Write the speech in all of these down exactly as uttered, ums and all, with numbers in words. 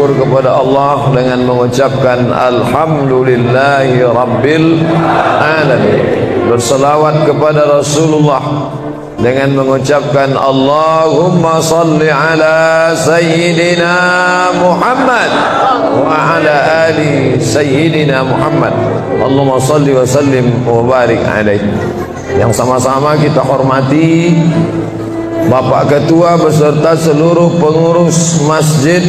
bersyukur kepada Allah dengan mengucapkan alhamdulillahi rabbil alamin. Berselawat kepada Rasulullah dengan mengucapkan Allahumma salli ala sayyidina Muhammad wa ala ali sayyidina Muhammad. Allahumma salli wa sallim wa barik alaihi. Yang sama-sama kita hormati Bapak Ketua beserta seluruh pengurus Masjid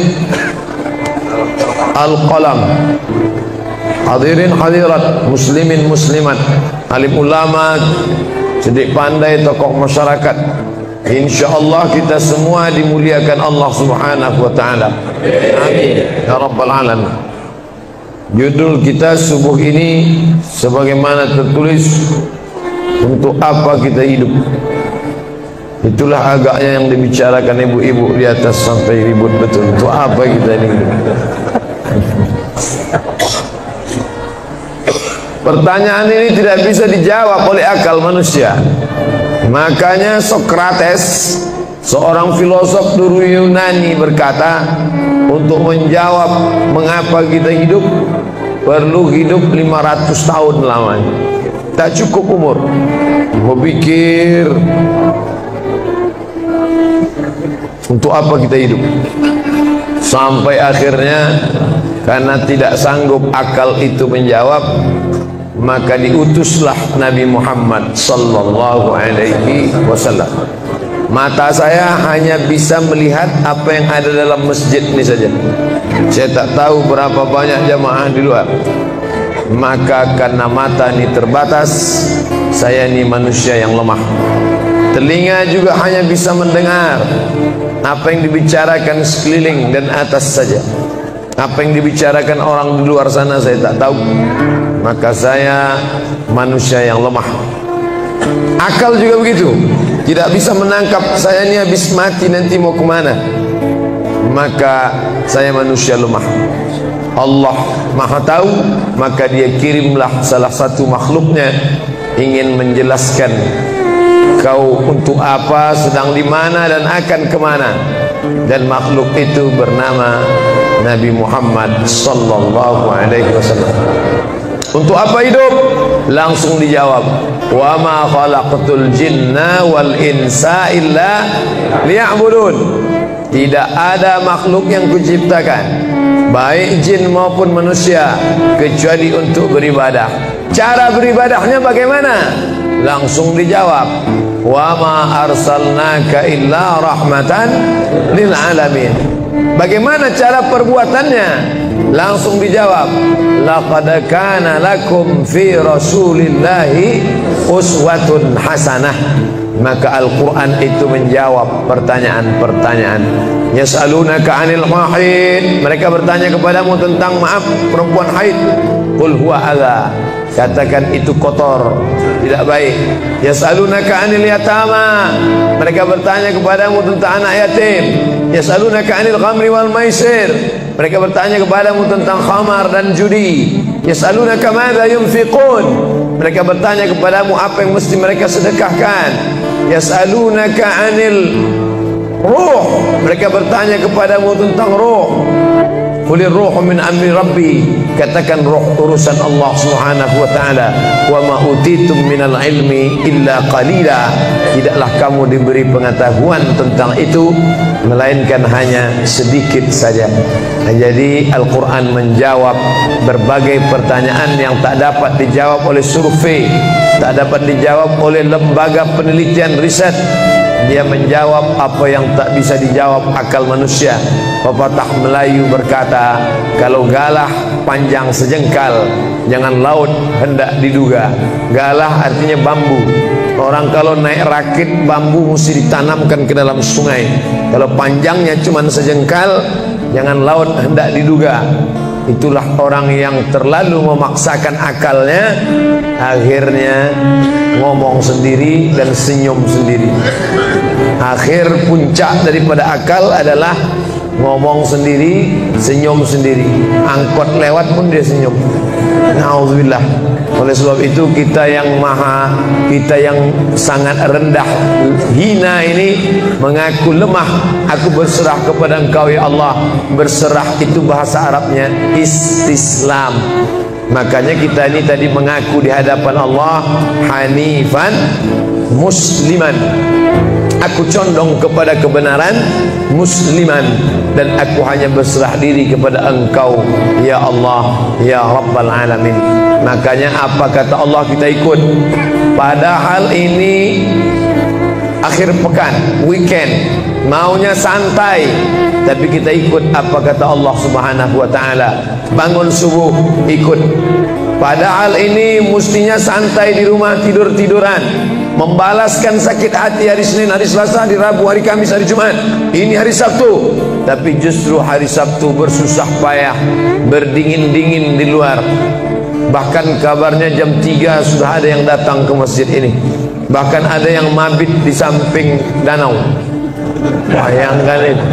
Al-Qalam, hadirin hadirat, muslimin muslimat, alim ulama, cerdik pandai, tokoh masyarakat. InsyaAllah kita semua dimuliakan Allah subhanahu wa ta'ala. Amin ya rabbal alamin. Judul kita subuh ini sebagaimana tertulis, untuk apa kita hidup. Itulah agaknya yang dibicarakan ibu-ibu di atas sampai ribut betul. Untuk apa kita ini hidup? Pertanyaan ini tidak bisa dijawab oleh akal manusia. Makanya Sokrates, seorang filosof dulu Yunani, berkata, untuk menjawab mengapa kita hidup perlu hidup lima ratus tahun lamanya. Tak cukup umur. Mau pikir untuk apa kita hidup. Sampai akhirnya karena tidak sanggup akal itu menjawab, maka diutuslah Nabi Muhammad sallallahu alaihi wasallam. Mata saya hanya bisa melihat apa yang ada dalam masjid ini saja. Saya tak tahu berapa banyak jamaah di luar. Maka karena mata ini terbatas, saya ini manusia yang lemah. Telinga juga hanya bisa mendengar apa yang dibicarakan sekeliling dan atas saja. Apa yang dibicarakan orang di luar sana saya tak tahu. Maka saya manusia yang lemah. Akal juga begitu, tidak bisa menangkap saya ini habis mati nanti mau kemana. Maka saya manusia lemah. Allah Maha tahu, maka dia kirimlah salah satu makhluknya ingin menjelaskan kau untuk apa, sedang di mana dan akan kemana. Dan makhluk itu bernama Nabi Muhammad sallallahu alaihi wasallam. Untuk apa hidup? Langsung dijawab, wa ma khalaqatul jinna wal insa illa liya'budun. Tidak ada makhluk yang kuciptakan, baik jin maupun manusia, kecuali untuk beribadah. Cara beribadahnya bagaimana? Langsung dijawab, wa ma arsalnaka illa rahmatan lil alamin. Bagaimana cara perbuatannya? Langsung dijawab, laqad kana lakum fi rasulillahi uswatun hasanah. Maka Al-Quran itu menjawab pertanyaan-pertanyaan. Yas'alunaka 'anil mahid, mereka bertanya kepadamu tentang maaf perempuan haid. Qul huwa adza, katakan itu kotor, tidak baik. Yas'alunaka 'anil yatama, mereka bertanya kepadamu tentang anak yatim. Yas'alunaka 'anil khamri wal maisir, mereka bertanya kepadamu tentang khamar dan judi. Yas'alunaka madza yunfiqun, mereka bertanya kepadamu apa yang mesti mereka sedekahkan. Yas'alunaka 'anil ruh, mereka bertanya kepadamu tentang ruh. Qulir ruhu min amri rabbi, katakan ruh urusan Allah subhanahu wa ta'ala. Wa ma utitum minal ilmi illa qalila, tidaklah kamu diberi pengetahuan tentang itu melainkan hanya sedikit saja. Nah, jadi Al-Quran menjawab berbagai pertanyaan yang tak dapat dijawab oleh survei, tak dapat dijawab oleh lembaga penelitian riset. Dia menjawab apa yang tak bisa dijawab akal manusia. Pepatah Melayu berkata, kalau galah panjang sejengkal, jangan laut hendak diduga. Galah artinya bambu. Orang kalau naik rakit bambu mesti ditanamkan ke dalam sungai. Kalau panjangnya cuma sejengkal, jangan laut hendak diduga. Itulah orang yang terlalu memaksakan akalnya, akhirnya ngomong sendiri dan senyum sendiri. Akhir puncak daripada akal adalah ngomong sendiri, senyum sendiri, angkot lewat pun dia senyum. Nauzubillah. Oleh sebab itu kita yang maha, kita yang sangat rendah, hina ini mengaku lemah. Aku berserah kepada Engkau ya Allah. Berserah itu bahasa Arabnya istislam. Makanya kita ini tadi mengaku di hadapan Allah hanifan musliman. Aku condong kepada kebenaran, musliman, dan aku hanya berserah diri kepada Engkau ya Allah ya Rabbal Alamin. Makanya apa kata Allah kita ikut. Padahal ini akhir pekan, weekend, maunya santai, tapi kita ikut apa kata Allah Subhanahu wa taala. Bangun subuh ikut. Padahal ini mestinya santai di rumah, tidur-tiduran, membalaskan sakit hati hari Senin, hari Selasa, hari Rabu, hari Kamis, hari Jumat. Ini hari Sabtu, tapi justru hari Sabtu bersusah payah, berdingin-dingin di luar. Bahkan kabarnya jam tiga sudah ada yang datang ke masjid ini. Bahkan ada yang mabit di samping danau. Bayangkan itu,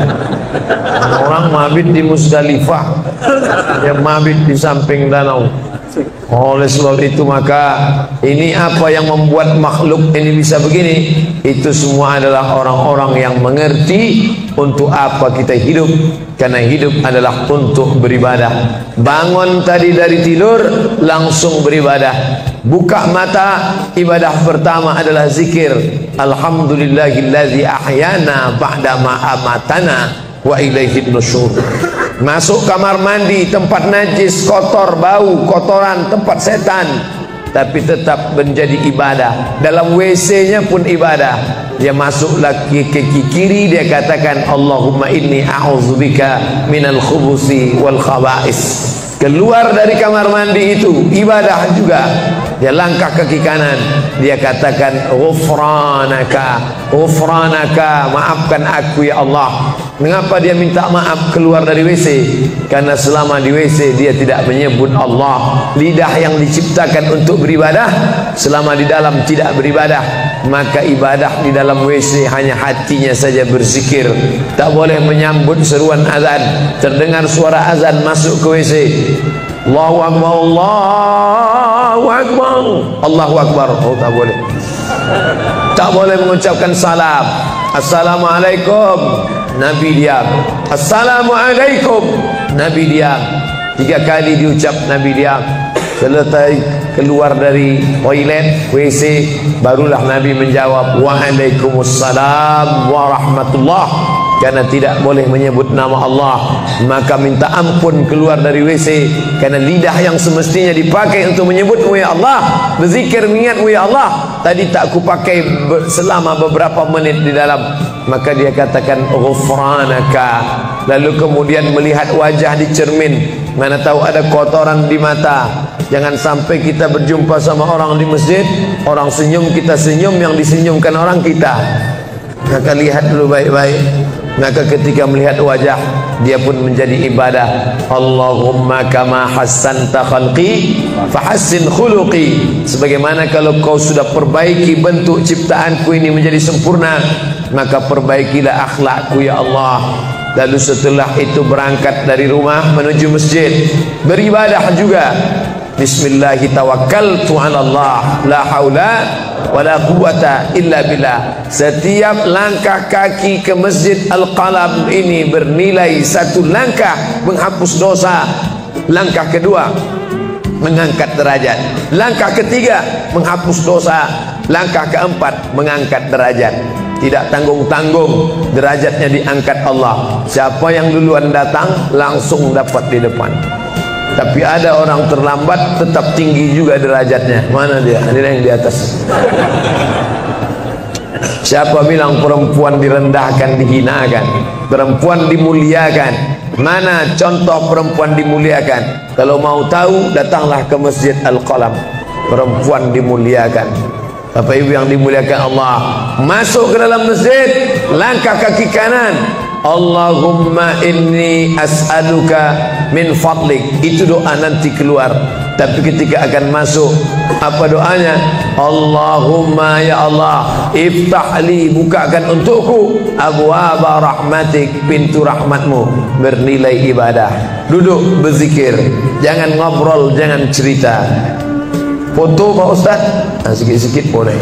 orang mabit di Musdalifah, yang mabit di samping danau. Oleh sebab itu maka ini apa yang membuat makhluk ini bisa begini? Itu semua adalah orang-orang yang mengerti untuk apa kita hidup. Karena hidup adalah untuk beribadah. Bangun tadi dari tidur langsung beribadah. Buka mata, ibadah pertama adalah zikir. Alhamdulillahillazi ahyana ba'dama amatana wa ilaihin nusyur. Masuk kamar mandi, tempat najis, kotor, bau, kotoran, tempat setan, tapi tetap menjadi ibadah. Dalam W C-nya pun ibadah. Dia masuk lagi ke kiri, dia katakan Allahumma inni a'udzubika minal khubusi wal khaba'is. Keluar dari kamar mandi itu ibadah juga. Dia langkah kaki kanan, dia katakan ghufranaka, ghufranaka, maafkan aku ya Allah. Mengapa dia minta maaf keluar dari W C? Karena selama di W C dia tidak menyebut Allah. Lidah yang diciptakan untuk beribadah, selama di dalam tidak beribadah, maka ibadah di dalam W C hanya hatinya saja berzikir. Tak boleh menyambut seruan azan. Terdengar suara azan masuk ke W C, Allahu Akbar, Allahu Akbar, Allahu Akbar. Oh, tak boleh. Tak boleh mengucapkan salam. Assalamualaikum, Nabi diam. Assalamualaikum, Nabi diam. Tiga kali diucap, Nabi diam. Selesai keluar dari toilet, W C, barulah Nabi menjawab Waalaikumsalam warahmatullah. Karena tidak boleh menyebut nama Allah, maka minta ampun keluar dari W C. Karena lidah yang semestinya dipakai untuk menyebutmu ya Allah, berzikir mengingatmu ya Allah, tadi tak ku pakai selama beberapa menit di dalam. Maka dia katakan ghufranaka. Lalu kemudian melihat wajah di cermin, mana tahu ada kotoran di mata. Jangan sampai kita berjumpa sama orang di masjid, orang senyum, kita senyum, yang disenyumkan orang kita. Maka lihat dulu baik-baik. Maka ketika melihat wajah, dia pun menjadi ibadah. Allahumma kama hassanta khalqi fahassin khuluqi. Sebagaimana kalau kau sudah perbaiki bentuk ciptaanku ini menjadi sempurna, maka perbaikilah akhlakku ya Allah. Lalu setelah itu berangkat dari rumah menuju masjid, beribadah juga. Bismillahi tawakkaltu ala Allah, la haula wala quwwata illa billah. Setiap langkah kaki ke Masjid Al-Qalam ini bernilai satu langkah menghapus dosa. Langkah kedua mengangkat derajat. Langkah ketiga menghapus dosa. Langkah keempat mengangkat derajat. Tidak tanggung-tanggung, derajatnya diangkat Allah. Siapa yang duluan datang langsung dapat di depan. Tapi ada orang terlambat tetap tinggi juga derajatnya. Mana dia? Dia yang di atas. Siapa bilang perempuan direndahkan, dihinakan? Perempuan dimuliakan. Mana contoh perempuan dimuliakan? Kalau mau tahu, datanglah ke Masjid Al-Qalam. Perempuan dimuliakan. Bapak Ibu yang dimuliakan Allah, masuk ke dalam masjid, langkah kaki kanan, Allahumma inni as'aluka min fadlik. Itu doa nanti keluar. Tapi ketika akan masuk, apa doanya? Allahumma ya Allah, iftah li, bukakan untukku abwaaba rahmatik, pintu rahmatmu. bernilai ibadah. Duduk berzikir, jangan ngobrol, jangan cerita. Foto Pak Ustaz, nah, sikit-sikit boleh.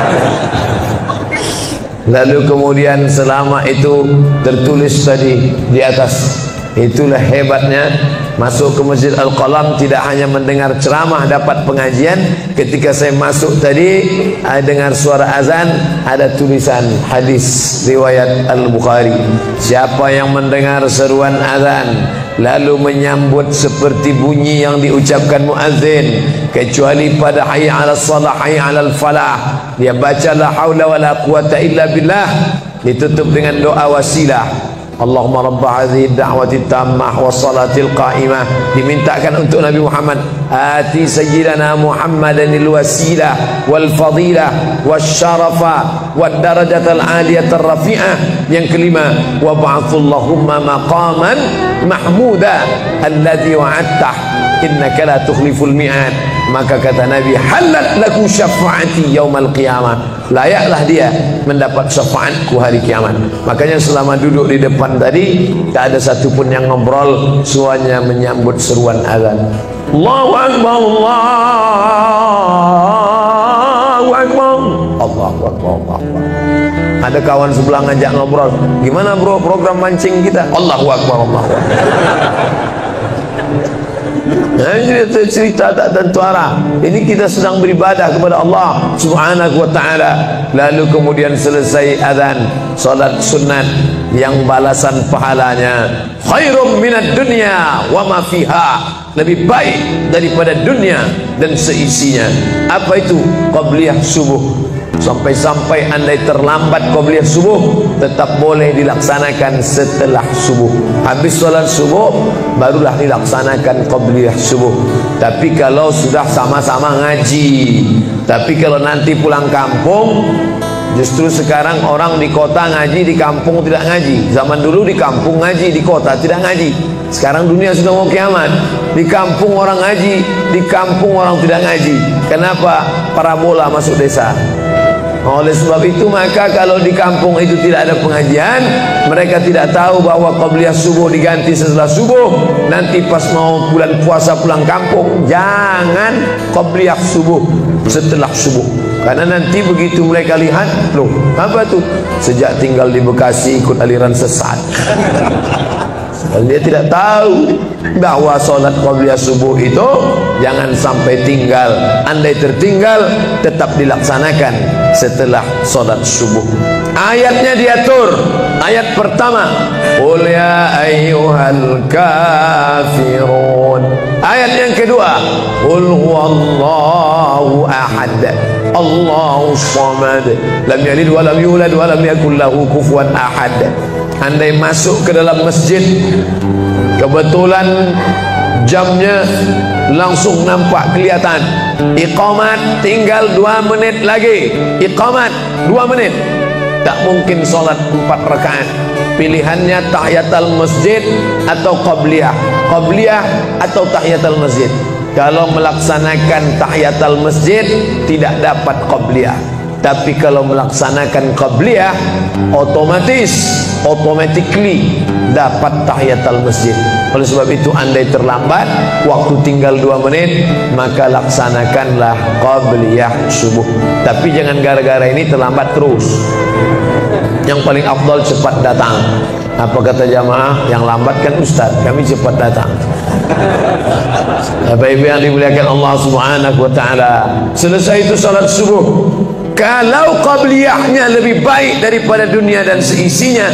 Lalu kemudian selama itu tertulis tadi di atas. Itulah hebatnya masuk ke Masjid Al-Qalam, tidak hanya mendengar ceramah dapat pengajian. Ketika saya masuk tadi, saya dengar suara azan, ada tulisan hadis riwayat Al-Bukhari. Siapa yang mendengar seruan azan lalu menyambut seperti bunyi yang diucapkan muazzin, kecuali pada hayya 'alas shalah, hayya 'alal falah, dia baca la haula wala quwata illa billah, ditutup dengan doa wasilah. Allahumma rabba hadhihi da'wati tammah wassalatil qa'imah, dimintakan untuk Nabi Muhammad, ati sayyidana Muhammadanil wasilah wal fadilah wasyarafa wad darajatal aliyatar rafi'ah. Yang kelima, wa ba'athullahumma maqaman mahmuda alladhi wa'adtah innaka la tukhliful mi'ad. Maka kata Nabi, halat laku syafaati yaumal qiyamah, layaklah dia mendapat syafaatku hari kiamat. Makanya selama duduk di depan tadi, tak ada satu pun yang ngobrol, semuanya menyambut seruan azan. Allahu Akbar, Allahu Akbar, Allahu Akbar, Allahu Akbar. Ada kawan sebelah ngajak ngobrol, gimana bro program mancing kita? Allahu Akbar, Allahu Akbar. Nah, ini cerita tak tentu arah. Ini kita sedang beribadah kepada Allah Subhanahu wa ta'ala. Lalu kemudian selesai azan, salat sunat yang balasan pahalanya khairum minad dunya wa ma fiha, lebih baik daripada dunia dan seisinya. Apa itu? Qabliyah subuh. Sampai-sampai andai terlambat qabliyah subuh, tetap boleh dilaksanakan setelah subuh. Habis sholat subuh barulah dilaksanakan qabliyah subuh. Tapi kalau sudah sama-sama ngaji, tapi kalau nanti pulang kampung, justru sekarang orang di kota ngaji, di kampung tidak ngaji. Zaman dulu di kampung ngaji, di kota tidak ngaji. Sekarang dunia sudah mau kiamat. Di kampung orang ngaji, di kampung orang tidak ngaji. Kenapa? Parabola masuk desa. Oleh sebab itu, maka kalau di kampung itu tidak ada pengajian, mereka tidak tahu bahwa qabliyah subuh diganti setelah subuh. Nanti pas mau bulan puasa pulang kampung, jangan qabliyah subuh setelah subuh. Karena nanti begitu mereka lihat, loh apa tuh? Sejak tinggal di Bekasi ikut aliran sesat. Dan dia tidak tahu bahwa sholat qabliyah subuh itu jangan sampai tinggal. Andai tertinggal, tetap dilaksanakan setelah sholat subuh. Ayatnya diatur. Ayat pertama, qul ya ayyuhal kafirun. Ayat yang kedua, qul huwallahu ahad, Allahu samad, lam yalid wa lam yulad wa lam yakul lahu kufuwan ahad. Andai masuk ke dalam masjid, kebetulan jamnya langsung nampak kelihatan, iqamat tinggal dua menit lagi, iqamat dua menit, tak mungkin sholat empat rakaat. Pilihannya tahiyatul masjid atau qabliyah, qabliyah atau tahiyatul masjid. Kalau melaksanakan tahiyatul masjid tidak dapat qabliyah. Tapi kalau melaksanakan qabliyah, otomatis, automatically dapat tahiyatul masjid. Oleh sebab itu, andai terlambat, waktu tinggal dua menit, maka laksanakanlah qabliyah subuh. Tapi jangan gara-gara ini terlambat terus. Yang paling afdal cepat datang. Apa kata jamaah? Yang lambat kan ustaz, kami cepat datang. Bapak-ibu yang dimuliakan Allah Subhanahu wa ta'ala, selesai itu salat subuh. Kalau qabliyahnya lebih baik daripada dunia dan seisinya,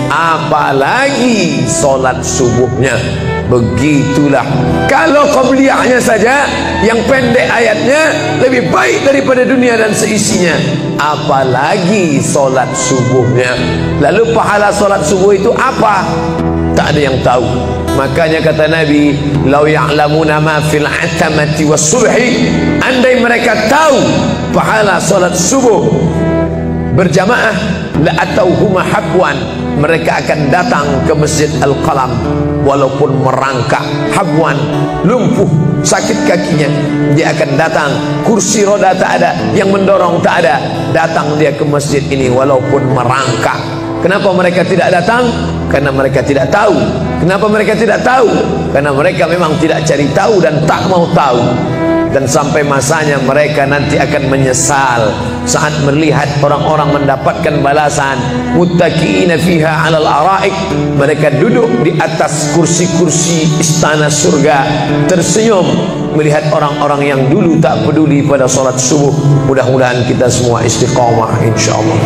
apalagi solat subuhnya. Begitulah. Kalau qabliyahnya saja yang pendek ayatnya lebih baik daripada dunia dan seisinya, apalagi solat subuhnya. Lalu pahala solat subuh itu apa? Tak ada yang tahu. Makanya kata Nabi, lau ya'lamuna ma fil atamati was subhi, andai mereka tahu pahala salat subuh berjamaah, la atauhuma habwan, mereka akan datang ke Masjid Al-Qalam walaupun merangkak, habwan, lumpuh, sakit kakinya, dia akan datang. Kursi roda tak ada, yang mendorong tak ada, datang dia ke masjid ini walaupun merangkak. Kenapa mereka tidak datang? Karena mereka tidak tahu. Kenapa mereka tidak tahu? Karena mereka memang tidak cari tahu dan tak mau tahu. Dan sampai masanya mereka nanti akan menyesal saat melihat orang-orang mendapatkan balasan. Muttaqiina fiha 'alal araik, mereka duduk di atas kursi-kursi istana surga tersenyum melihat orang-orang yang dulu tak peduli pada salat subuh. Mudah-mudahan kita semua istiqamah insyaallah.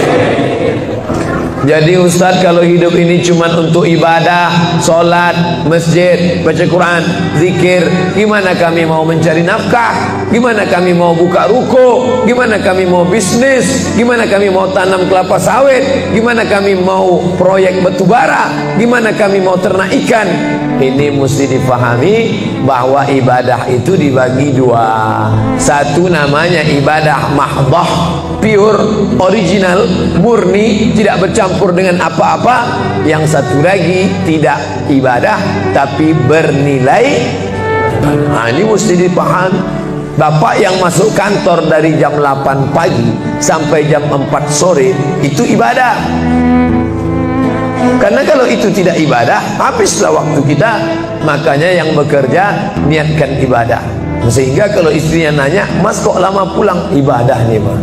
Jadi Ustadz, kalau hidup ini cuma untuk ibadah, sholat, masjid, baca Quran, zikir, gimana kami mau mencari nafkah? Gimana kami mau buka ruko? Gimana kami mau bisnis? Gimana kami mau tanam kelapa sawit? Gimana kami mau proyek batubara? Gimana kami mau ternak ikan? Ini mesti dipahami bahwa ibadah itu dibagi dua. Satu namanya ibadah mahdah, pure, original, murni, tidak bercampur dengan apa-apa. Yang satu lagi tidak ibadah tapi bernilai. Nah, ini mesti dipahami. Bapak yang masuk kantor dari jam delapan pagi sampai jam empat sore itu ibadah. Karena kalau itu tidak ibadah, habislah waktu kita. Makanya yang bekerja niatkan ibadah. Sehingga kalau istrinya nanya, "Mas kok lama pulang?" Ibadah nih, Mas.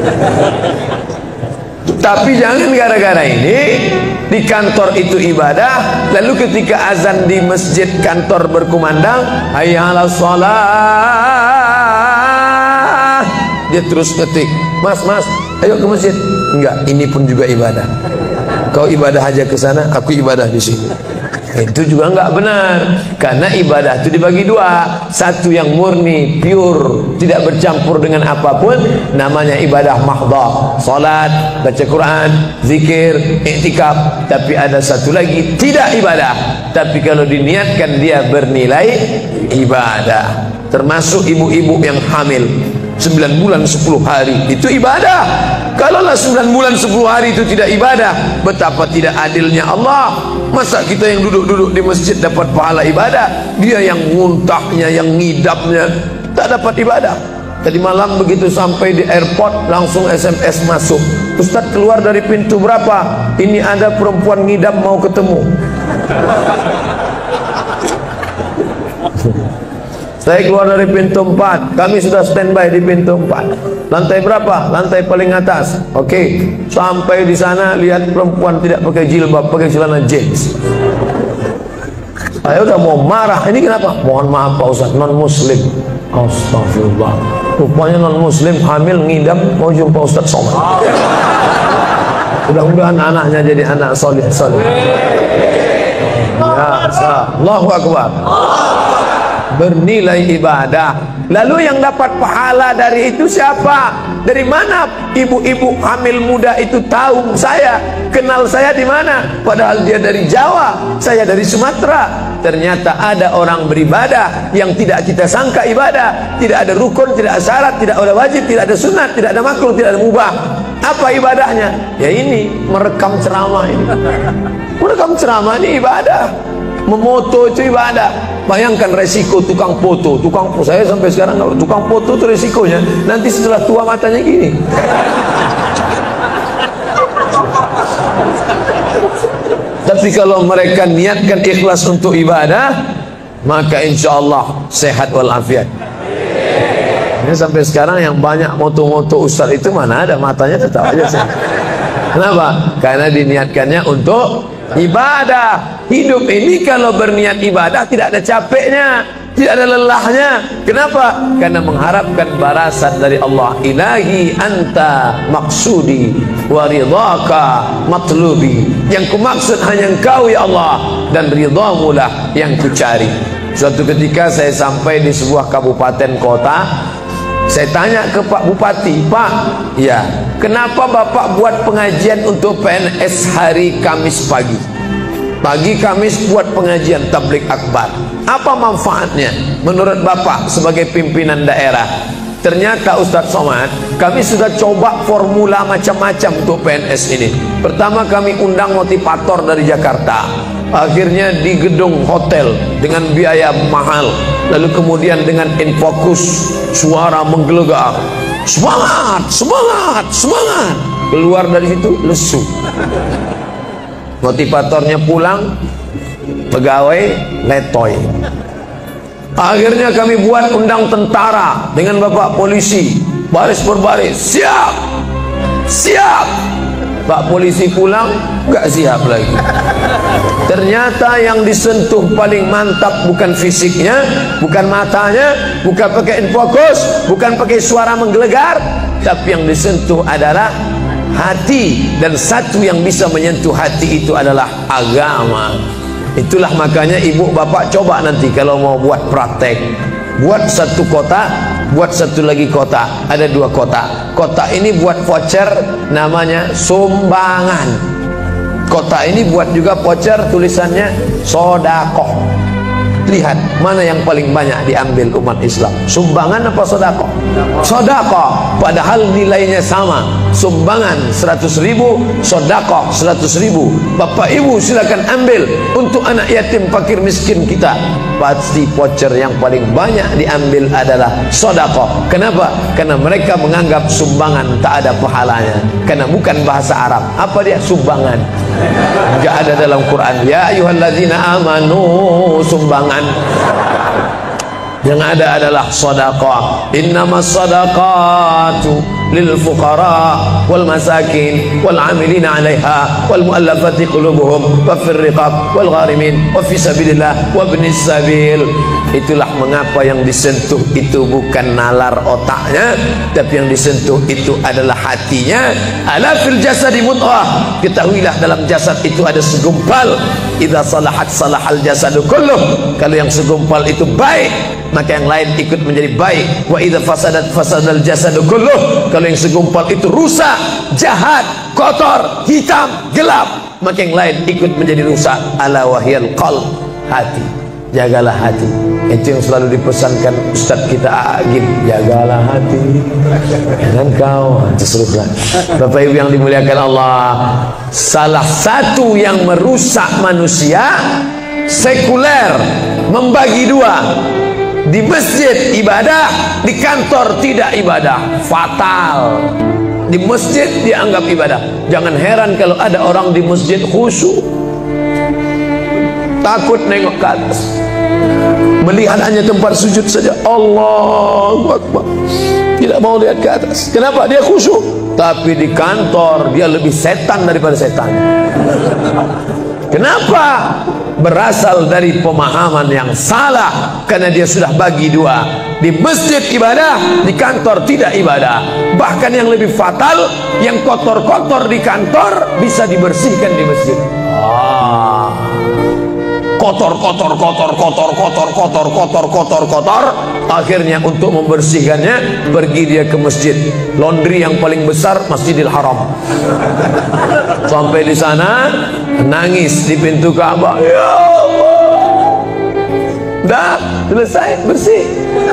Tapi jangan gara-gara ini di kantor itu ibadah, lalu ketika azan di masjid kantor berkumandang, hayya 'alas shalah, dia terus ketik, "Mas, mas, ayo ke masjid." Enggak, ini pun juga ibadah. Kau ibadah aja ke sana, aku ibadah di sini. Itu juga enggak benar. Karena ibadah itu dibagi dua. Satu yang murni, pure, tidak bercampur dengan apapun, namanya ibadah mahdah, salat, baca Quran, zikir, iktikaf. Tapi ada satu lagi tidak ibadah, tapi kalau diniatkan dia bernilai ibadah. Termasuk ibu-ibu yang hamil sembilan bulan sepuluh hari, itu ibadah. Kalaulah sembilan bulan sepuluh hari itu tidak ibadah, betapa tidak adilnya Allah. Masa kita yang duduk-duduk di masjid dapat pahala ibadah, dia yang muntahnya, yang ngidapnya tak dapat ibadah. Tadi malam begitu sampai di airport langsung S M S masuk, "Ustadz, keluar dari pintu berapa? Ini ada perempuan ngidap mau ketemu." Saya keluar dari pintu empat, kami sudah standby di pintu empat. Lantai berapa? Lantai paling atas. Oke, sampai di sana lihat perempuan tidak pakai jilbab, pakai celana jeans. Saya udah mau marah, ini kenapa? Mohon maaf Pak Ustaz, non muslim. Astagfirullah. Rupanya non muslim hamil ngidam mau jumpa Ustaz Somad. Mudah-mudahan anaknya jadi anak soleh soleh. Ya, Allahu Akbar. Bernilai ibadah. Lalu yang dapat pahala dari itu siapa? Dari mana ibu-ibu hamil muda itu tahu saya, kenal saya di mana? Padahal dia dari Jawa, saya dari Sumatera. Ternyata ada orang beribadah yang tidak kita sangka ibadah. Tidak ada rukun, tidak ada syarat, tidak ada wajib, tidak ada sunat, tidak ada makruh, tidak ada mubah. Apa ibadahnya? Ya ini, merekam ceramah ini. Merekam ceramah ini ibadah. Memoto itu ibadah. Bayangkan resiko tukang foto, tukang foto. Saya sampai sekarang kalau tukang foto itu resikonya nanti setelah tua matanya gini. Tapi kalau mereka niatkan ikhlas untuk ibadah, maka insya Allah sehat walafiat. Ini sampai sekarang yang banyak moto-moto ustaz itu mana ada matanya tetap aja sehat. Kenapa? Karena diniatkannya untuk ibadah. Hidup ini kalau berniat ibadah tidak ada capeknya, tidak ada lelahnya. Kenapa? Karena mengharapkan balasan dari Allah. Ilahi anta maksudi wa ridhaka matlubi. Yang kumaksud hanya engkau ya Allah, dan ridhamu lah yang kucari. Suatu ketika saya sampai di sebuah kabupaten kota, saya tanya ke Pak Bupati, "Pak, ya, kenapa Bapak buat pengajian untuk P N S hari Kamis pagi? Pagi Kamis buat pengajian tabligh akbar. Apa manfaatnya menurut Bapak sebagai pimpinan daerah?" Ternyata Ustadz Somad, kami sudah coba formula macam-macam untuk P N S ini. Pertama kami undang motivator dari Jakarta. Akhirnya di gedung hotel dengan biaya mahal. Lalu kemudian dengan infokus, suara menggelegar, "Semangat, semangat, semangat." Keluar dari situ lesu. motivatornya pulang, pegawai letoy. Akhirnya kami buat undang tentara dengan bapak polisi, baris berbaris, siap, siap. Pak polisi pulang, gak siap lagi. Ternyata yang disentuh paling mantap bukan fisiknya, bukan matanya, bukan pakai infocus, bukan pakai suara menggelegar, tapi yang disentuh adalah hati. Dan satu yang bisa menyentuh hati itu adalah agama. Itulah makanya ibu bapak coba nanti kalau mau buat praktek, buat satu kota, buat satu lagi kota, ada dua kota. Kota ini buat voucher namanya sumbangan. Kota ini buat juga voucher tulisannya sodakoh. Lihat mana yang paling banyak diambil umat Islam, sumbangan apa sodakoh? Sodakoh, padahal nilainya sama. Sumbangan seratus ribu, sodakoh seratus ribu. Bapak ibu silakan ambil untuk anak yatim fakir miskin kita. Pasti voucher yang paling banyak diambil adalah sodakoh. Kenapa? Karena mereka menganggap sumbangan tak ada pahalanya, karena bukan bahasa Arab. Apa dia? Sumbangan. Enggak ada dalam Quran. Ya ayyuhalladzina amanu, sumbangan. Yang ada adalah sadaqah. Innamas sadaqatu lil fuqara wal masakin wal amilina 'alaiha wal mu'allafati qulubuhum wa fir riqab wal gharimin wa fi sabilillah wa ibnis sabil. Itulah mengapa yang disentuh itu bukan nalar otaknya, tapi yang disentuh itu adalah hatinya. Ala fil jasadi mudghah. Ketahuilah dalam jasad itu ada segumpal. Idza salahat salahal jasadu kulluh. Kalau yang segumpal itu baik, maka yang lain ikut menjadi baik. Wa idza fasadat fasadal jasadu kulluh. Kalau yang segumpal itu rusak, jahat, kotor, hitam, gelap, maka yang lain ikut menjadi rusak. Ala wahyal qalb, hati. Jagalah hati. Itu yang selalu dipesankan Ustadz kita Agib, jagalah hati dan kau teruslah. Bapak ibu yang dimuliakan Allah, salah satu yang merusak manusia sekuler, membagi dua. Di masjid ibadah, di kantor tidak ibadah, fatal. Di masjid dianggap ibadah. Jangan heran kalau ada orang di masjid khusyuk, takut nengok ke atas, melihat hanya tempat sujud saja. Allahu Akbar, tidak mau lihat ke atas. Kenapa? Dia khusyuk. Tapi di kantor dia lebih setan daripada setan. Kenapa? Berasal dari pemahaman yang salah, karena dia sudah bagi dua. Di masjid ibadah, di kantor tidak ibadah. Bahkan yang lebih fatal, yang kotor-kotor di kantor bisa dibersihkan di masjid. Ah. Kotor, kotor, kotor, kotor, kotor, kotor, kotor, kotor, kotor. Akhirnya untuk membersihkannya, pergi dia ke masjid. Laundry yang paling besar Masjidil Haram. Sampai di sana, nangis di pintu Ka'bah. Ya Allah, dah selesai bersih.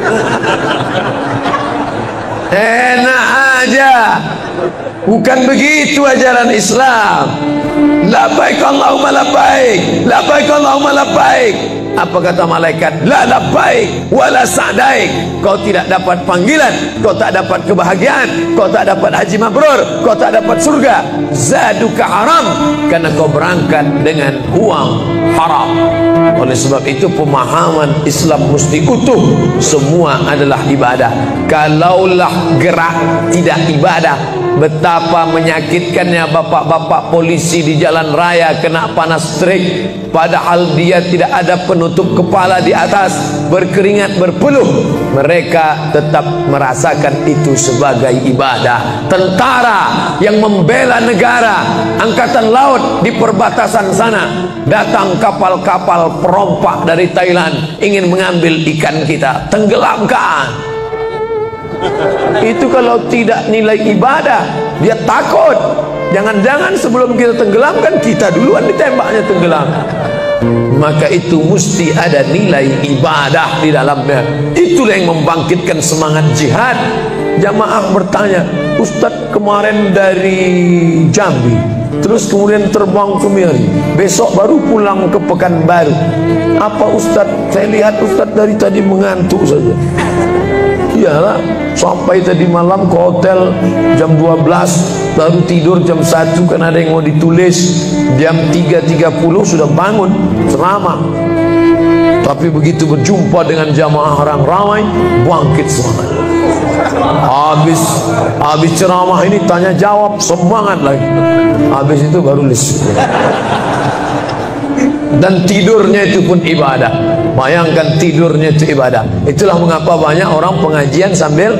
Enak aja. Bukan begitu ajaran Islam. Labbaik Allahumma labbaik, labbaik Allahumma labbaik. Apa kata malaikat? La labbaik wala sa'daik. Kau tidak dapat panggilan, kau tak dapat kebahagiaan, kau tak dapat haji mabrur, kau tak dapat surga. Zaduka haram, karena kau berangkat dengan uang haram. Oleh sebab itu pemahaman Islam mesti utuh. Semua adalah ibadah. Kalaulah gerak tidak ibadah, betapa menyakitkannya bapak-bapak polisi di jalan raya kena panas terik, padahal dia tidak ada penutup kepala di atas, berkeringat berpeluh, mereka tetap merasakan itu sebagai ibadah. Tentara yang membela negara, angkatan laut di perbatasan sana, datang kapal-kapal perompak dari Thailand ingin mengambil ikan kita, tenggelamkan. Itu kalau tidak nilai ibadah, dia takut. Jangan-jangan sebelum kita tenggelamkan, kita duluan ditembaknya tenggelam. Maka itu mesti ada nilai ibadah di dalamnya. Itulah yang membangkitkan semangat jihad. Jamaah bertanya, Ustadz kemarin dari Jambi, terus kemudian terbang ke Miri, besok baru pulang ke Pekanbaru. Apa Ustadz? Saya lihat Ustadz dari tadi mengantuk saja. Iyalah, sampai tadi malam ke hotel jam dua belas, baru tidur jam satu karena ada yang mau ditulis. Jam tiga tiga puluh sudah bangun ceramah. Tapi begitu berjumpa dengan jamaah orang ramai, bangkit semangat. Habis habis ceramah ini tanya jawab, semangat lagi. Habis itu baru lesu. Dan tidurnya itu pun ibadah. Bayangkan tidurnya itu ibadah. Itulah mengapa banyak orang pengajian sambil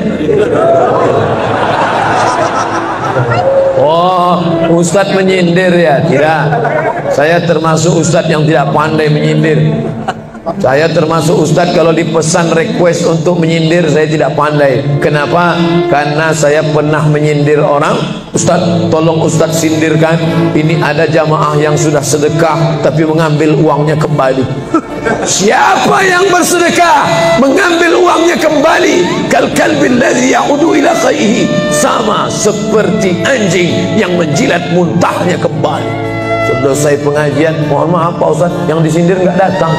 oh, ustadz menyindir ya? Tidak. Saya termasuk ustadz yang tidak pandai menyindir. Saya termasuk ustadz kalau dipesan request untuk menyindir saya tidak pandai. Kenapa? Karena saya pernah menyindir orang. Ustadz, tolong ustadz sindirkan. Ini ada jamaah yang sudah sedekah tapi mengambil uangnya kembali. Siapa yang bersedekah mengambil uangnya kembali? Kal kalbil ladzi ya'udu ila qayhi, sama seperti anjing yang menjilat muntahnya kembali. Selesai pengajian, mohon maaf Pak Ustaz, yang disindir nggak datang.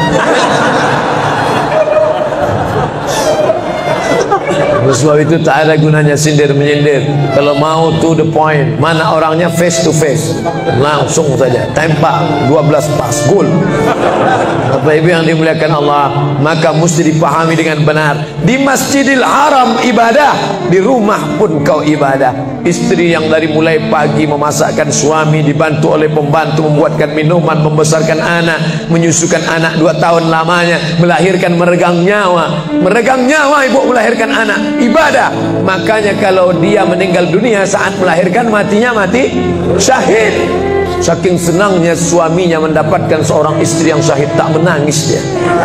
Sebab itu tak ada gunanya sindir menyindir. Kalau mau to the point, mana orangnya face to face, langsung saja tembak, dua belas pas, gol. Bapak Ibu yang dimuliakan Allah, maka mesti dipahami dengan benar. Di Masjidil Haram ibadah, di rumah pun kau ibadah. Istri yang dari mulai pagi memasakkan suami, dibantu oleh pembantu membuatkan minuman, membesarkan anak, menyusukan anak dua tahun lamanya, melahirkan, meregang nyawa, meregang nyawa ibu melahirkan anak, ibadah. Makanya kalau dia meninggal dunia saat melahirkan, matinya mati syahid. Saking senangnya suaminya mendapatkan seorang istri yang syahid, tak menangis dia.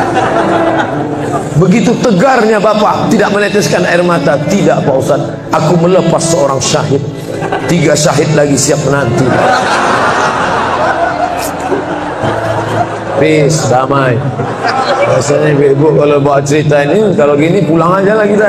Begitu tegarnya bapak, tidak meneteskan air mata. Tidak Pak Ustaz, aku melepas seorang syahid, tiga syahid lagi siap menanti. Peace, damai. Biasanya ibu kalau bawa cerita ini, kalau gini pulang aja lah kita.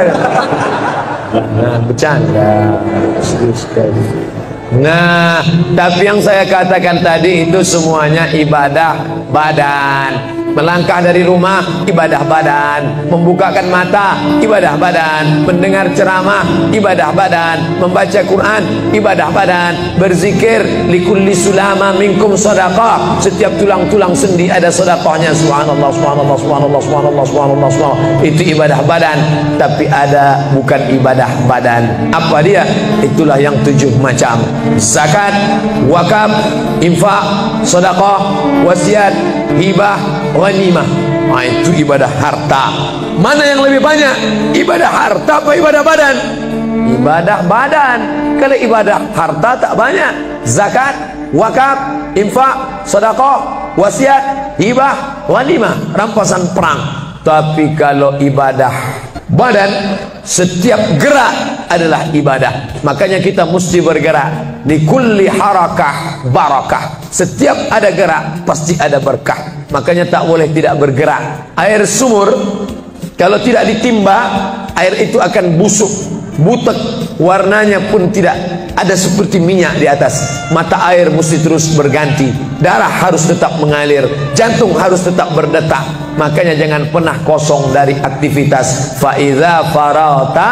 Nah, bercanda, serius sekali. Nah, tapi yang saya katakan tadi itu semuanya ibadah badan. Melangkah dari rumah, ibadah badan. Membukakan mata, ibadah badan. Mendengar ceramah, ibadah badan. Membaca Quran, ibadah badan. Berzikir, likulli sulama minkum sadaqah. Setiap tulang-tulang sendi ada sedekahnya. Subhanallah, subhanallah, subhanallah, subhanallah, subhanallah, subhanallah. Itu ibadah badan. Tapi ada bukan ibadah badan. Apa dia? Itulah yang tujuh macam. Zakat, wakaf, infak, sedekah, wasiat, hibah, ghanimah. Nah, itu ibadah harta. Mana yang lebih banyak? Ibadah harta apa ibadah badan? Ibadah badan. Kalau ibadah harta tak banyak. Zakat, wakaf, infak, sedekah, wasiat, hibah, ghanimah, rampasan perang. Tapi kalau ibadah badan, setiap gerak adalah ibadah. Makanya kita mesti bergerak. Di kulli harakah barakah. Setiap ada gerak pasti ada berkah. Makanya tak boleh tidak bergerak. Air sumur kalau tidak ditimba, air itu akan busuk, butek, warnanya pun tidak ada seperti minyak di atas. Mata air mesti terus berganti. Darah harus tetap mengalir, jantung harus tetap berdetak. Makanya jangan pernah kosong dari aktivitas. Fa iza farata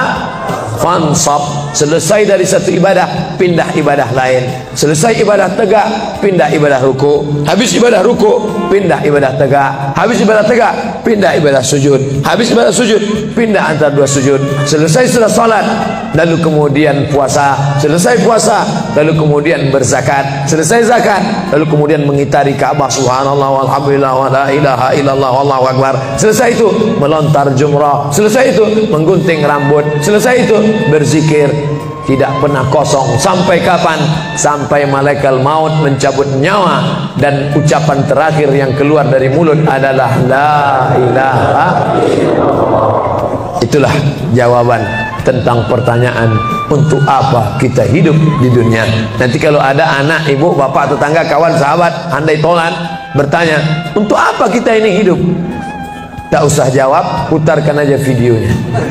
fansab. Selesai dari satu ibadah, pindah ibadah lain. Selesai ibadah tegak, pindah ibadah ruku. Habis ibadah ruku, pindah ibadah tegak. Habis ibadah tegak, pindah ibadah sujud. Habis ibadah sujud, pindah antara dua sujud. Selesai sudah salat, lalu kemudian puasa. Selesai puasa, lalu kemudian berzakat. Selesai zakat, lalu kemudian mengitari Ka'bah. Subhanallah walhamdulillah wa la ilaha illallah wallahu akbar. Selesai itu melontar jumrah. Selesai itu menggunting rambut. Selesai itu berzikir. Tidak pernah kosong. Sampai kapan? Sampai malaikat maut mencabut nyawa dan ucapan terakhir yang keluar dari mulut adalah la ilaha illallah. Itulah jawaban tentang pertanyaan untuk apa kita hidup di dunia. Nanti kalau ada anak, ibu, bapak, tetangga, kawan, sahabat, andai tolan bertanya, untuk apa kita ini hidup? Tak usah jawab, putarkan aja videonya.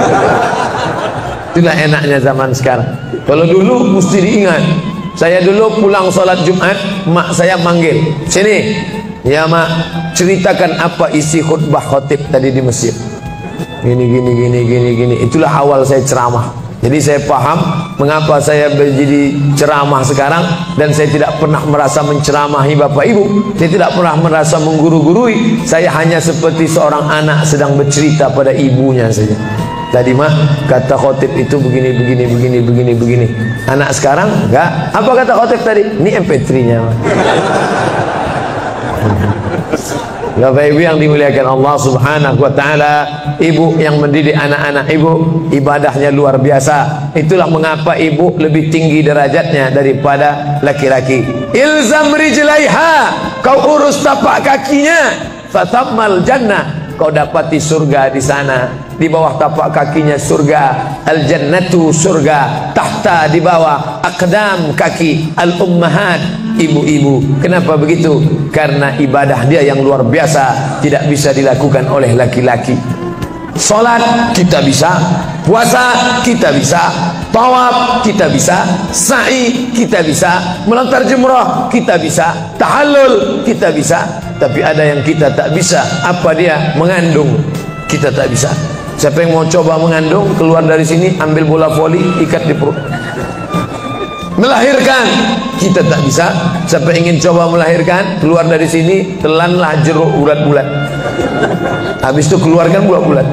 Itulah enaknya zaman sekarang. Kalau dulu mesti diingat. Saya dulu pulang sholat Jumat, mak saya manggil, sini ya mak, ceritakan apa isi khutbah khotib tadi di masjid. Gini gini gini gini gini. Itulah awal saya ceramah. Jadi saya paham mengapa saya menjadi ceramah sekarang, dan saya tidak pernah merasa menceramahi Bapak Ibu. Saya tidak pernah merasa mengguru-gurui. Saya hanya seperti seorang anak sedang bercerita pada ibunya saja. Tadi mah kata khotib itu begini begini begini begini begini. Anak sekarang enggak. Apa kata khotib tadi? Ini M P tiga-nya. Bapak Ibu yang dimuliakan Allah Subhanahu wa taala, ibu yang mendidik anak-anak ibu ibadahnya luar biasa. Itulah mengapa ibu lebih tinggi derajatnya daripada laki-laki. Ilzam rijlaiha, kau urus tapak kakinya, fatammal jannah, kau dapati surga di sana. Di bawah tapak kakinya surga, al jannatu surga, tahta di bawah aqdam kaki al ummahat, ibu-ibu. Kenapa begitu? Karena ibadah dia yang luar biasa, tidak bisa dilakukan oleh laki-laki. Salat kita bisa, puasa kita bisa, tawaf kita bisa, sa'i kita bisa, melontar jumrah kita bisa, tahallul kita bisa. Tapi ada yang kita tak bisa. Apa dia? Mengandung kita tak bisa. Siapa yang mau coba mengandung, keluar dari sini ambil bola voli, ikat di perut. Melahirkan kita tak bisa. Siapa ingin coba melahirkan, keluar dari sini, telanlah jeruk bulat-bulat. Habis itu keluarkan bulat-bulat.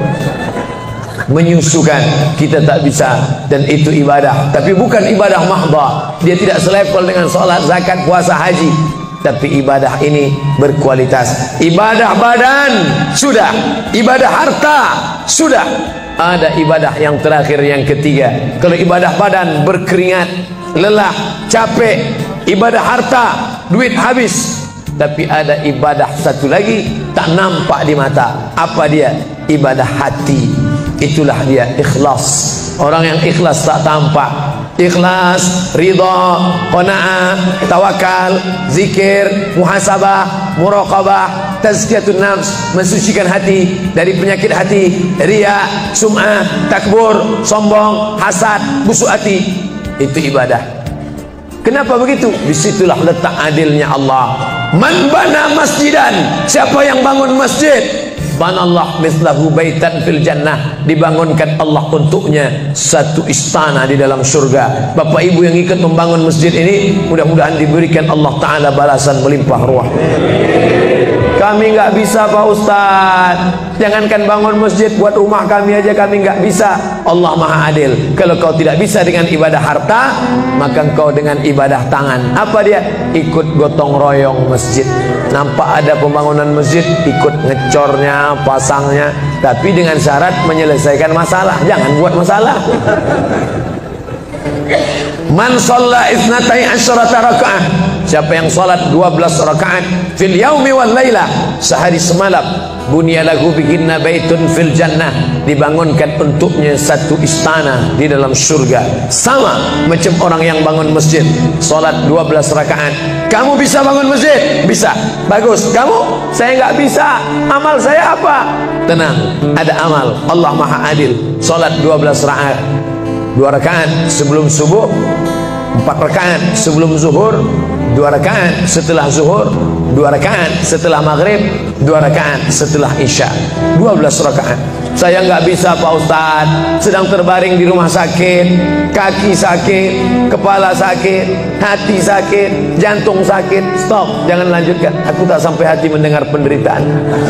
Menyusukan kita tak bisa, dan itu ibadah. Tapi bukan ibadah mahdha. Dia tidak selevel dengan salat, zakat, puasa, haji. Tapi ibadah ini berkualitas. Ibadah badan sudah, ibadah harta sudah. Ada ibadah yang terakhir, yang ketiga. Kalau ibadah badan berkeringat, lelah, capek. Ibadah harta, duit habis. Tapi ada ibadah satu lagi, tak nampak di mata. Apa dia? Ibadah hati. Itulah dia ikhlas. Orang yang ikhlas tak tampak. Ikhlas, ridha, qanaah, tawakal, zikir, muhasabah, muraqabah, tazkiyatun nafs, mensucikan hati dari penyakit hati, riya, sum'ah, takbur, sombong, hasad, busuk hati. Itu ibadah. Kenapa begitu? Disitulah letak adilnya Allah. Man bana masjidan, siapa yang bangun masjid, banallah mislahu baitan fil jannah, dibangunkan Allah untuknya satu istana di dalam surga. Bapak Ibu yang ikut membangun masjid ini, mudah-mudahan diberikan Allah Ta'ala balasan melimpah ruah. Kami nggak bisa Pak Ustadz, jangankan bangun masjid, buat rumah kami aja kami nggak bisa. Allah Maha Adil. Kalau kau tidak bisa dengan ibadah harta, maka kau dengan ibadah tangan. Apa dia? Ikut gotong royong masjid. Nampak ada pembangunan masjid, ikut ngecornya, pasangnya, tapi dengan syarat menyelesaikan masalah, jangan buat masalah. Man shalla itsnatai asyarata rakaat, siapa yang salat dua belas rakaat fil yaumi wal lailah, sehari semalam, bunya lahu bihinna baitun fil jannah, dibangunkan untuknya satu istana di dalam surga. Sama macam orang yang bangun masjid, salat dua belas rakaat. Kamu bisa bangun masjid? Bisa. Bagus. Kamu? Saya nggak bisa. Amal saya apa? Tenang, ada amal. Allah Maha Adil. Salat dua belas rakaat, dua rakaat sebelum subuh, empat rakaat sebelum zuhur, dua rakaat setelah zuhur, dua rakaat setelah maghrib, dua rakaat setelah isya. Dua belas rakaat. Saya nggak bisa Pak Ustadz, sedang terbaring di rumah sakit, kaki sakit, kepala sakit, hati sakit, jantung sakit. Stop, jangan lanjutkan. Aku tak sampai hati mendengar penderitaan.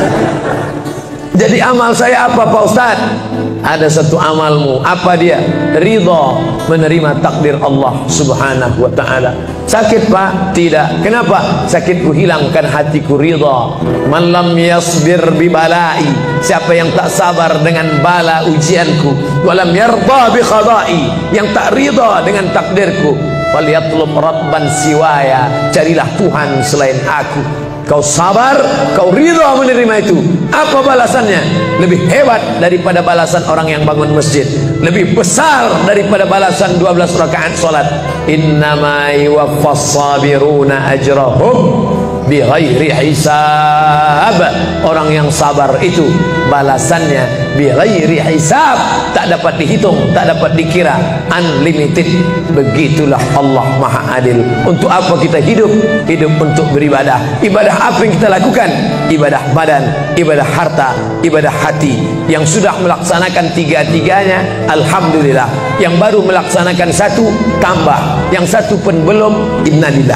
Jadi amal saya apa Pak Ustadz? Ada satu amalmu. Apa dia? Ridha, menerima takdir Allah Subhanahu wa ta'ala. Sakit Pak? Tidak. Kenapa? Sakitku hilangkan hatiku ridha. Man lam yasbir bi balai, siapa yang tak sabar dengan bala ujianku, walam yarda bi khadai, yang tak ridha dengan takdirku, falyatlub rabban siwaya, carilah Tuhan selain aku. Kau sabar, kau ridha menerima itu. Apa balasannya? Lebih hebat daripada balasan orang yang bangun masjid, lebih besar daripada balasan dua belas rakaat salat. Innama yuwaffas sabiruna ajrahum bi ghairi hisab. Orang yang sabar itu balasannya bi ghairi hisab, tak dapat dihitung, tak dapat dikira, unlimited. Begitulah Allah Maha Adil. Untuk apa kita hidup? Hidup untuk beribadah. Ibadah apa yang kita lakukan? Ibadah badan, ibadah harta, ibadah hati. Yang sudah melaksanakan tiga-tiganya, alhamdulillah. Yang baru melaksanakan satu, tambah. Yang satu pun belum, innalillah.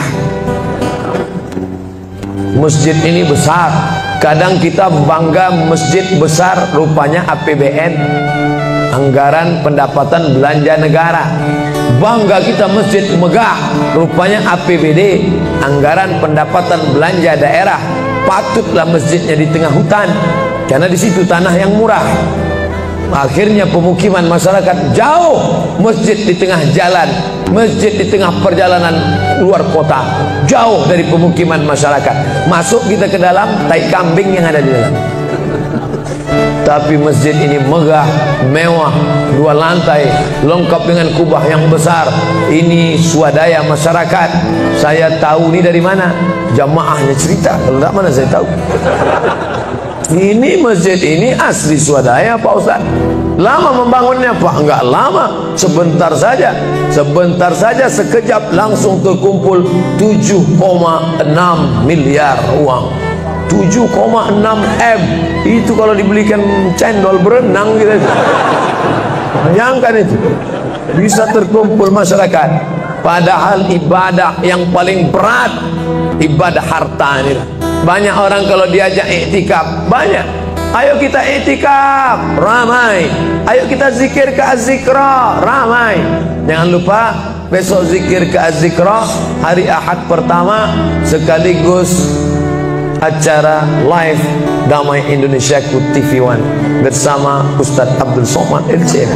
Masjid ini besar. Kadang kita bangga masjid besar, rupanya A P B N, anggaran pendapatan belanja negara. Bangga kita masjid megah, rupanya A P B D, anggaran pendapatan belanja daerah. Patutlah masjidnya di tengah hutan, karena di situ tanah yang murah. Akhirnya pemukiman masyarakat jauh, masjid di tengah jalan, masjid di tengah perjalanan luar kota, jauh dari pemukiman masyarakat. Masuk kita ke dalam, tai kambing yang ada di dalam. Tapi masjid ini megah, mewah, dua lantai, lengkap dengan kubah yang besar. Ini swadaya masyarakat. Saya tahu ini dari mana? Jamaahnya cerita. Kalau tidak, mana saya tahu. Ini masjid ini asli swadaya Pak Ustaz. Lama membangunnya Pak? Enggak lama, sebentar saja. Sebentar saja, sekejap langsung terkumpul tujuh koma enam miliar uang. tujuh koma enam M. Itu kalau dibelikan cendol berenang gitu. Bayangkan itu. Bisa terkumpul masyarakat. Padahal ibadah yang paling berat, ibadah harta ini. Banyak orang kalau diajak iktikaf, banyak. Ayo kita iktikaf, ramai. Ayo kita zikir ke Az-Zikra, ramai. Jangan lupa besok zikir ke Az-Zikra hari Ahad pertama, sekaligus acara live Damai Indonesia ku T V One bersama Ustadz Abdul Somad L C M.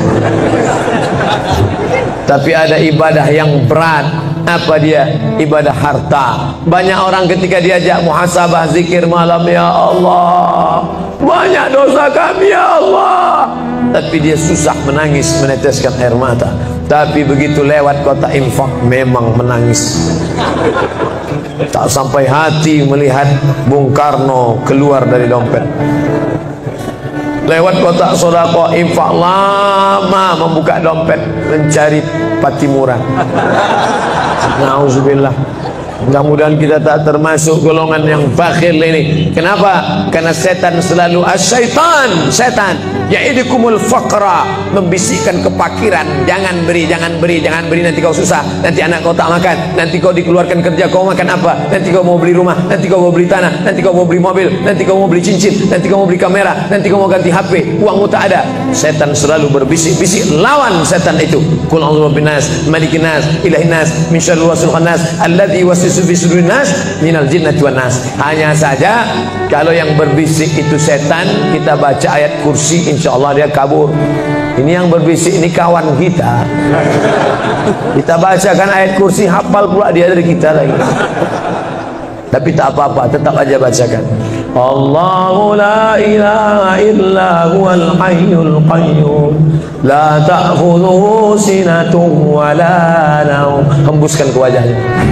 Tapi ada ibadah yang berat. Apa dia? Ibadah harta. Banyak orang ketika diajak muhasabah zikir malam, ya Allah, banyak dosa kami ya Allah, tapi dia susah menangis, meneteskan air mata. Tapi begitu lewat kota infak, memang menangis. Tak sampai hati melihat Bung Karno keluar dari dompet. Lewat kotak sodako infak, lama membuka dompet mencari Patimura. Nauzubillah. Mudah-mudahan kita tak termasuk golongan yang bakhil ini. Kenapa? Karena setan selalu asyaitan, setan ya'idukumul faqra, membisikkan kepakiran. Jangan beri, jangan beri, jangan beri, nanti kau susah, nanti anak kau tak makan, nanti kau dikeluarkan kerja, kau makan apa? Nanti kau mau beli rumah, nanti kau mau beli tanah, nanti kau mau beli mobil, nanti kau mau beli cincin, nanti kau mau beli kamera, nanti kau mau ganti H P, uangmu tak ada. Setan selalu berbisik-bisik. Lawan setan itu. Qul a'udzu birabbinas, malikin nas, ilahin nas, min syarril waswasil khannas, alladzi yuwaswisu fi sudurin nas, minal jinnati wan nas. Hanya saja kalau yang berbisik itu setan, kita baca ayat kursi, insya Allah dia kabur. Ini yang berbisik ini kawan kita. Kita bacakan ayat kursi, hafal pula dia dari kita lagi. Tapi tak apa-apa, tetap aja bacakan. Allahu la ilaha illa huwal hayyul qayyum, la ta'khudhuhu sinatun wa la naum. Hembuskan ke wajahnya.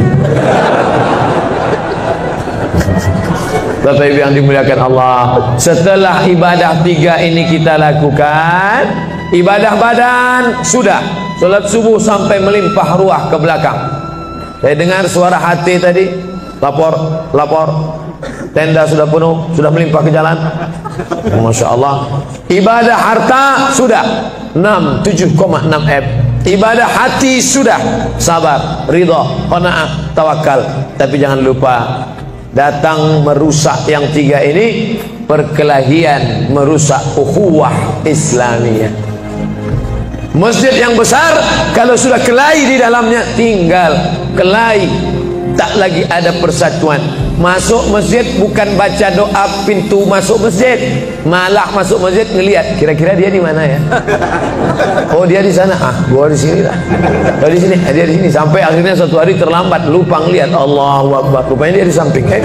Bapak Ibu yang dimuliakan Allah, setelah ibadah tiga ini kita lakukan, ibadah badan sudah, sholat subuh sampai melimpah ruah ke belakang. Saya dengar suara hati tadi, lapor, lapor, tenda sudah penuh, sudah melimpah ke jalan. Masya Allah. Ibadah harta sudah enam, tujuh koma enam M. Ibadah hati sudah, sabar, ridha, qanaah, tawakal. Tapi jangan lupa, datang merusak yang tiga ini, perkelahian, merusak ukhuwah Islamiyah. Masjid yang besar, kalau sudah kelahi di dalamnya, tinggal kelahi, tak lagi ada persatuan. Masuk masjid bukan baca doa pintu masuk masjid, malah masuk masjid ngelihat kira-kira dia di mana ya. Oh dia di sana, ah gua di sini lah. Oh di sini, ah, dia di sini. Sampai akhirnya suatu hari terlambat, lupa ngelihat, Allahu Akbar, rupanya dia di samping. Eh.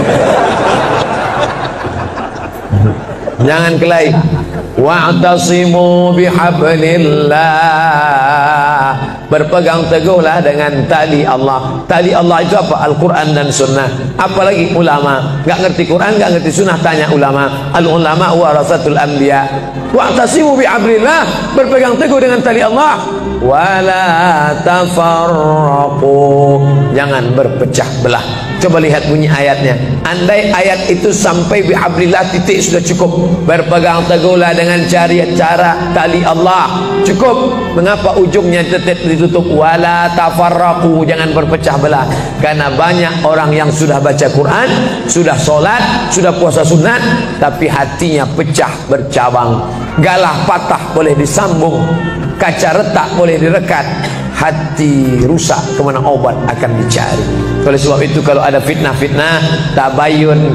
Jangan kelahi. Wa'tasimu bihablillah berpegang teguhlah dengan tali Allah. Tali Allah itu apa? Al-Quran dan Sunnah. Apalagi ulama, nggak ngerti Quran, nggak ngerti Sunnah, tanya ulama. Al-ulama warasatul anbiya. Wa'tasimu bi'amrillah, berpegang teguh dengan tali Allah. Wala tafarraqu, jangan berpecah belah. Coba lihat bunyi ayatnya. Andai ayat itu sampai bi'amrillah titik sudah cukup. Berpegang teguhlah dengan cari cara tali Allah, cukup. Mengapa ujungnya tetap ditutup wala tafarraqu, jangan berpecah belah? Karena banyak orang yang sudah baca Quran, sudah sholat, sudah puasa sunat, tapi hatinya pecah bercabang. Galah patah boleh disambung, kaca retak boleh direkat, hati rusak kemana obat akan dicari. Oleh sebab itu kalau ada fitnah-fitnah, tabayun,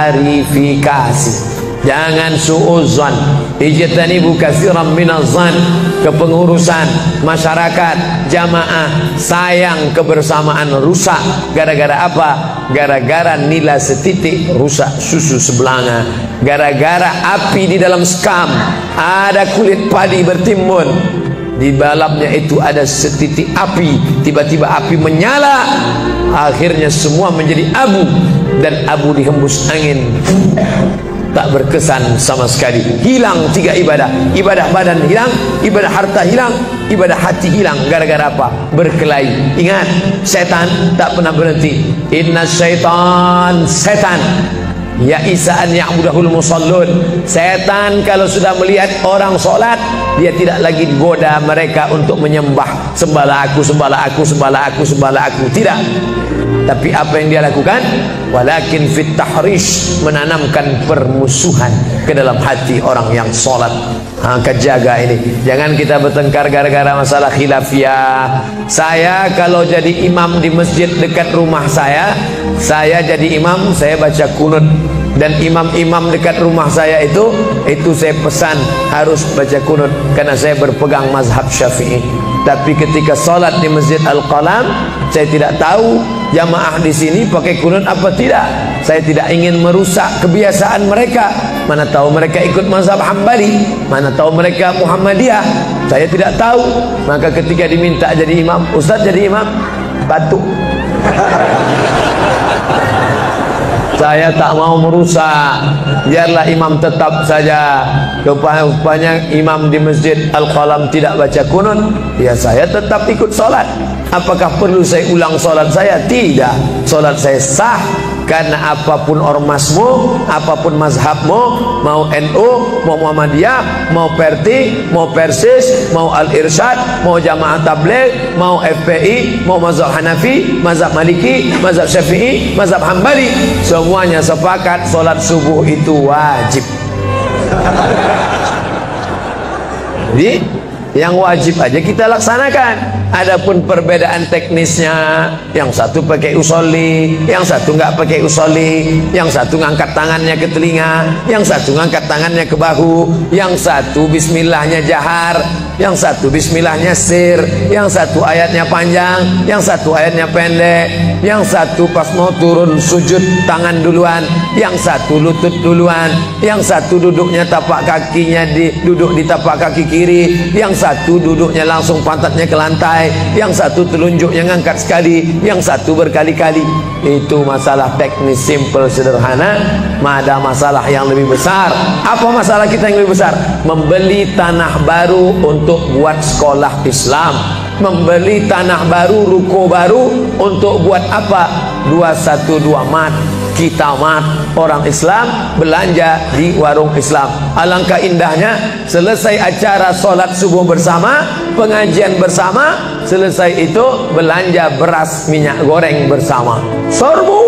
klarifikasi. Jangan su'uzan, ijtanibu katsiran minaz-zan. Kepengurusan masyarakat jamaah sayang kebersamaan rusak gara-gara apa? Gara-gara nila setitik rusak susu sebelanga. Gara-gara api di dalam sekam, ada kulit padi bertimbun, di dalamnya itu ada setitik api, tiba-tiba api menyala, akhirnya semua menjadi abu, dan abu dihembus angin, tak berkesan sama sekali. Hilang tiga ibadah. Ibadah badan hilang, ibadah harta hilang, ibadah hati hilang. Gara-gara apa? Berkelahi. Ingat, setan tak pernah berhenti. Inna syaitan, setan ya isa'an ya'budahul musallun. Setan kalau sudah melihat orang sholat, dia tidak lagi goda mereka untuk menyembah, sembahlah aku, sembahlah aku, sembahlah aku, sembahlah aku. Tidak. Tapi apa yang dia lakukan? Walakin fit tahrish, menanamkan permusuhan ke dalam hati orang yang sholat. Maka jaga ini, jangan kita bertengkar gara-gara masalah khilafiyah. Saya kalau jadi imam di masjid dekat rumah saya, saya jadi imam, saya baca kunut. Dan imam-imam dekat rumah saya itu, itu saya pesan harus baca kunut, karena saya berpegang mazhab Syafi'i. Tapi ketika sholat di Masjid Al-Qalam, saya tidak tahu jamaah di sini pakai kunut apa tidak. Saya tidak ingin merusak kebiasaan mereka. Mana tahu mereka ikut mazhab Hambali, mana tahu mereka Muhammadiyah, saya tidak tahu. Maka ketika diminta jadi imam, Ustaz jadi imam, batuk. Saya tak mau merusak, biarlah imam tetap saja. Rupanya imam di Masjid Al-Qalam tidak baca kunut, ya saya tetap ikut sholat. Apakah perlu saya ulang sholat saya? Tidak, sholat saya sah. Karena apapun ormasmu, apapun mazhabmu, mau N U, mau Muhammadiyah, mau Perti, mau Persis, mau Al-Irsyad, mau Jamaah Tabligh, mau F P I, mau mazhab Hanafi, mazhab Maliki, mazhab Syafi'i, mazhab Hambali, semuanya sepakat sholat subuh itu wajib. Jadi yang wajib aja kita laksanakan. Adapun perbedaan teknisnya, yang satu pakai usolli, yang satu nggak pakai usolli, yang satu ngangkat tangannya ke telinga, yang satu ngangkat tangannya ke bahu, yang satu bismillahnya jahar, yang satu bismillahnya sir, yang satu ayatnya panjang, yang satu ayatnya pendek, yang satu pas mau turun sujud tangan duluan, yang satu lutut duluan, yang satu duduknya tapak kakinya di duduk di tapak kaki kiri, yang satu duduknya langsung pantatnya ke lantai, yang satu telunjuknya ngangkat sekali, yang satu berkali-kali. Itu masalah teknis simple sederhana. Ada masalah yang lebih besar. Apa masalah kita yang lebih besar? Membeli tanah baru untuk buat sekolah Islam, membeli tanah baru, ruko baru untuk buat apa? dua satu dua mat, kita mat, orang Islam belanja di warung Islam. Alangkah indahnya selesai acara sholat subuh bersama, pengajian bersama, selesai itu belanja beras minyak goreng bersama, serbu,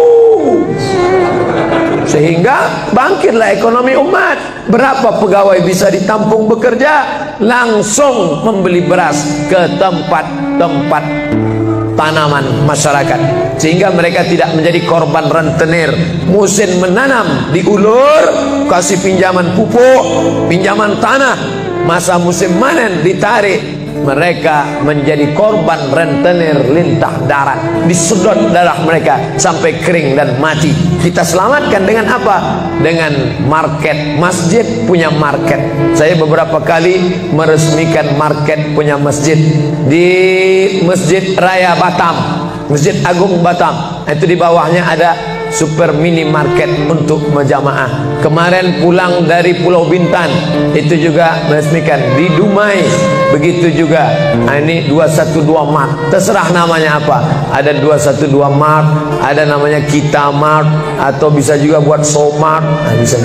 sehingga bangkitlah ekonomi umat. Berapa pegawai bisa ditampung bekerja, langsung membeli beras ke tempat-tempat tanaman masyarakat, sehingga mereka tidak menjadi korban rentenir. Musim menanam diulur, kasih pinjaman pupuk, pinjaman tanah. Masa musim manen ditarik, mereka menjadi korban rentenir lintah darat, disedot darah mereka sampai kering dan mati. Kita selamatkan dengan apa? Dengan market. Masjid punya market. Saya beberapa kali meresmikan market punya masjid di Masjid Raya Batam, Masjid Agung Batam. Itu di bawahnya ada super mini market untuk berjamaah. Kemarin pulang dari Pulau Bintan, itu juga meresmikan di Dumai. Begitu juga. Nah, ini dua satu dua Mart. Terserah namanya apa. Ada dua satu dua Mart, ada namanya Kita Mart, atau bisa juga buat Somart. Nah, bisa.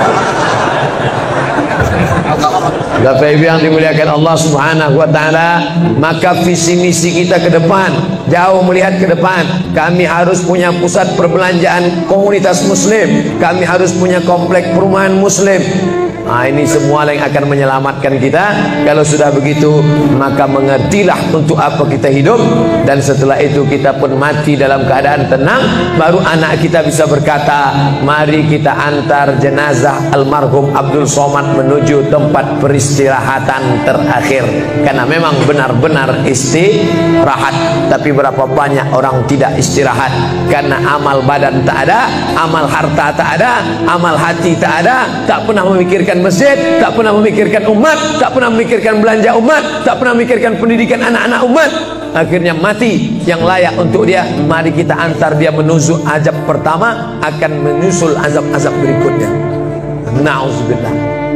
Bapak Ibu yang dimuliakan Allah Subhanahu wa taala, maka visi misi kita ke depan, jauh melihat ke depan, kami harus punya pusat perbelanjaan komunitas muslim, kami harus punya komplek perumahan muslim. Nah, ini semua yang akan menyelamatkan kita. Kalau sudah begitu, maka mengertilah untuk apa kita hidup, dan setelah itu kita pun mati dalam keadaan tenang. Baru anak kita bisa berkata, mari kita antar jenazah almarhum Abdul Somad menuju tempat peristirahatan terakhir. Karena memang benar-benar istirahat. Tapi berapa banyak orang tidak istirahat, karena amal badan tak ada, amal harta tak ada, amal hati tak ada, tak pernah memikirkan masjid, tak pernah memikirkan umat, tak pernah memikirkan belanja umat, tak pernah memikirkan pendidikan anak-anak umat. Akhirnya mati yang layak untuk dia. Mari kita antar dia menuju azab pertama, akan menyusul azab-azab berikutnya. Na'udzubillah.